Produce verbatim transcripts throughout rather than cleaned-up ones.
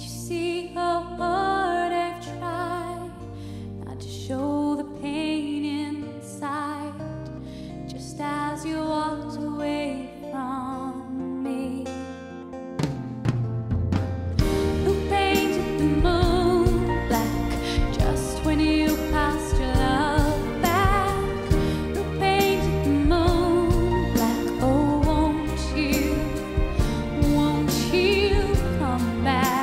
you see how hard I've tried not to show the pain inside, just as you walked away from me? Who painted the moon black just when you passed your love back? Who painted the moon black? Oh, won't you, won't you come back?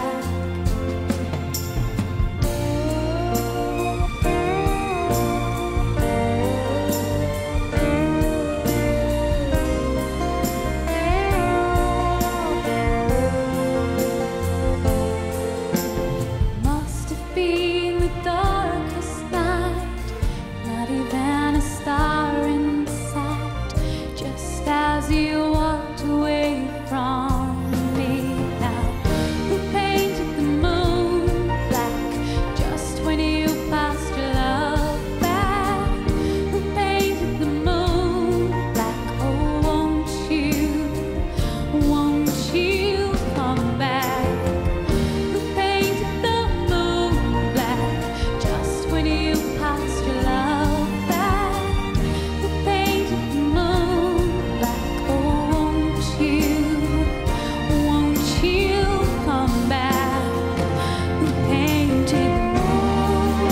Must have been the darkest night, not even a star in sight, just as you walked away from me. Now, who painted the moon black just when you passed your love back? Who painted the moon black? Oh, won't you, won't you come back? Who painted the moon black just when you passed your love back? Who painted the moon black? Oh, won't you, won't you come back? Who painted the moon?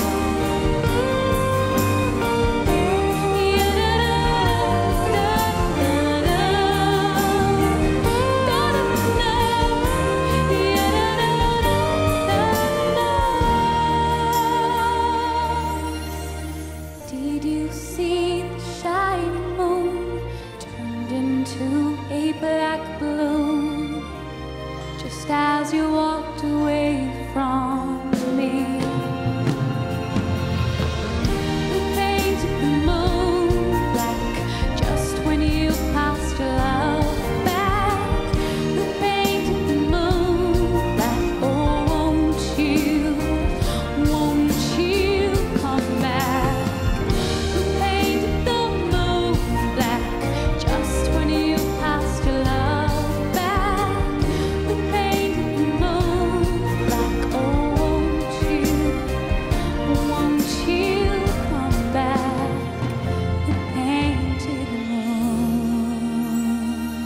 Did you see the shining moon turned into a black balloon just as you walked away from me? Who painted the moon black just when you passed your love back? Who painted the moon black? Oh, won't you, won't you come back? Who painted the moon black just when you passed your love back? Who painted the moon black? Oh, won't you, won't you come back? Who painted the moon?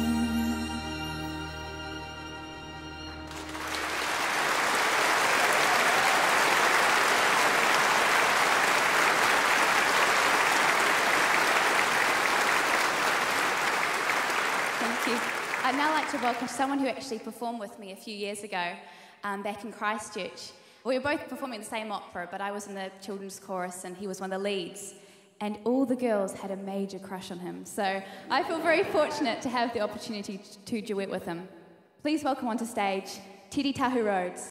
Thank you. I'd now like to welcome someone who actually performed with me a few years ago um, back in Christchurch. We were both performing the same opera, but I was in the children's chorus and he was one of the leads. And all the girls had a major crush on him. So I feel very fortunate to have the opportunity to duet with him. Please welcome onto stage Tiri Tahu Rhodes.